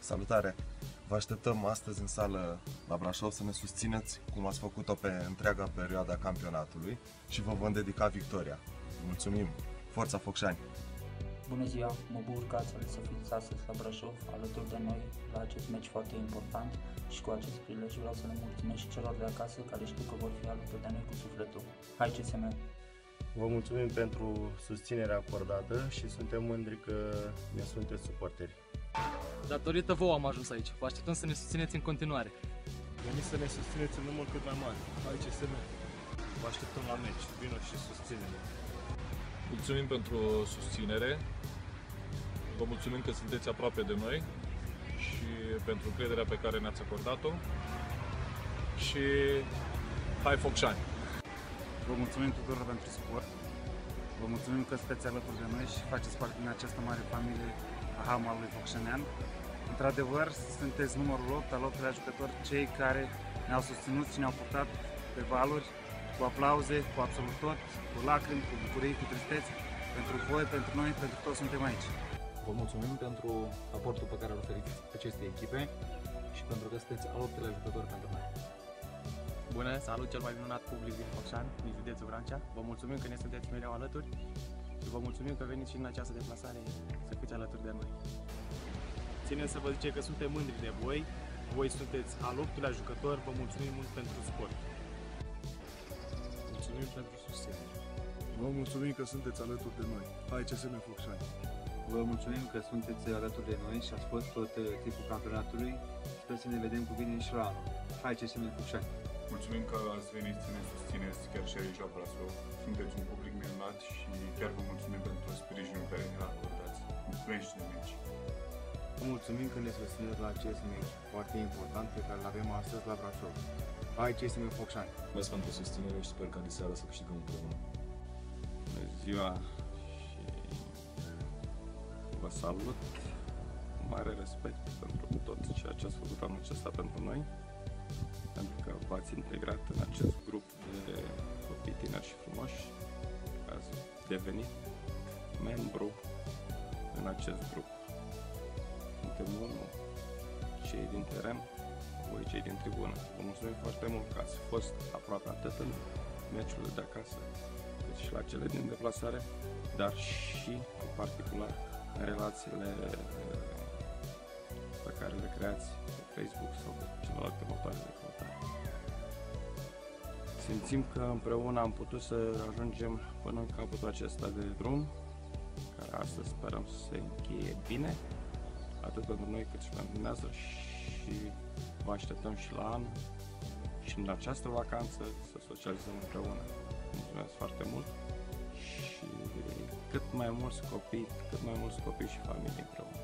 Salutare! Vă așteptăm astăzi în sală la Brașov să ne susțineți cum ați făcut-o pe întreaga perioadă a campionatului și vă vom dedica victoria. Mulțumim! Forța Focșani! Bună ziua! Mă bucur că ați ales să fiți astăzi la Brașov alături de noi la acest meci foarte important și cu acest prilej vreau să le mulțumesc și celor de acasă care știu că vor fi alături de noi cu sufletul. Hai CSM! Vă mulțumim pentru susținerea acordată și suntem mândri că ne sunteți suporteri. Datorită vouă am ajuns aici. Vă așteptăm să ne susțineți în continuare. Veniți să ne susțineți în număr cât mai mare. Hai CSM! Vă așteptăm la meci. Vino și susține-ne! Mulțumim pentru susținere. Vă mulțumim că sunteți aproape de noi și pentru încrederea pe care ne-ați acordat-o. Și hai Focșani! Vă mulțumim tuturor pentru suport. Vă mulțumim că sunteți alături de noi și faceți parte din această mare familie a handbalului focșănean. Într-adevăr, sunteți numărul 8 al 8-lea jucători, cei care ne-au susținut și ne-au purtat pe valuri, cu aplauze, cu absolut tot, cu lacrimi, cu bucurii, cu tristeți. Pentru voi, pentru noi, pentru toți suntem aici. Vă mulțumim pentru aportul pe care îl oferiți acestei echipe și pentru că sunteți al 8-lea jucător pentru noi. Bună, salut cel mai minunat public din Focșani, din județul Vrancea. Vă mulțumim că ne sunteți mereu alături și vă mulțumim că veniți și în această deplasare să fiți alături de noi. Ținem să vă zice că suntem mândri de voi, voi sunteți al 8-lea jucător, vă mulțumim mult pentru sport. Mulțumim pentru susținere. Vă mulțumim că sunteți alături de noi. Hai CSM Focșani! Vă mulțumim că sunteți alături de noi și ați fost tot timpul campionatului. Sper să ne vedem cu bine și la anul. Hai CSM Focșani! Mulțumim că ați venit să ne susțineți chiar și aici la Brașov. Sunteți un public minunat și chiar vă mulțumim pentru sprijinul care ne-l acordați. Mulțumesc de meci! Vă mulțumim că ne susțineți la acest meci foarte important pe care îl avem astăzi la Brașov. Hai CSM Focșani! Mulțumesc pentru susținere și sper ca de seară să câștigăm împreună. Bună ziua și vă salut! Mare respect pentru tot ceea ce ați făcut anul acesta pentru noi, pentru că v-ați integrat în acest grup de copii tineri și frumoși, ați devenit membru în acest grup. Suntem unul, cei din teren, voi cei din tribună. Vă mulțumim foarte mult că ați fost aproape atât în meciurile de acasă, cât și la cele din deplasare, dar și în particular în relațiile pe care le creați pe Facebook sau pe celelalte motoare de căutare. Simțim că împreună am putut să ajungem până în capătul acesta de drum, care astăzi sperăm să se încheie bine, atât pentru noi cât și pentru dumneavoastră, și vă așteptăm și la anul și în această vacanță să socializăm împreună. Mulțumesc foarte mult și cât mai mulți copii și familii împreună.